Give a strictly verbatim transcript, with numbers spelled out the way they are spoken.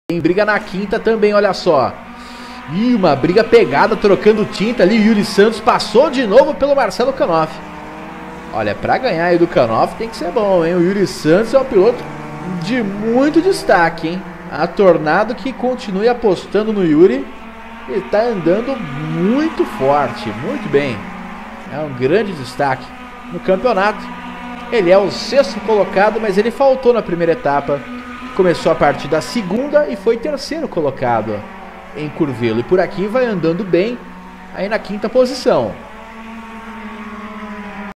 Tem briga na quinta também, olha só. Ih, uma briga pegada, trocando tinta ali. Yuri Santos passou de novo pelo Marcelo Canoff. Olha, pra ganhar aí do Canoff tem que ser bom, hein? O Yuri Santos é um piloto de muito destaque, hein? A Tornado que continue apostando no Yuri e tá andando muito forte, muito bem. É um grande destaque no campeonato. Ele é o sexto colocado, mas ele faltou na primeira etapa. Começou a partir da segunda e foi terceiro colocado em Curvelo. E por aqui vai andando bem aí na quinta posição.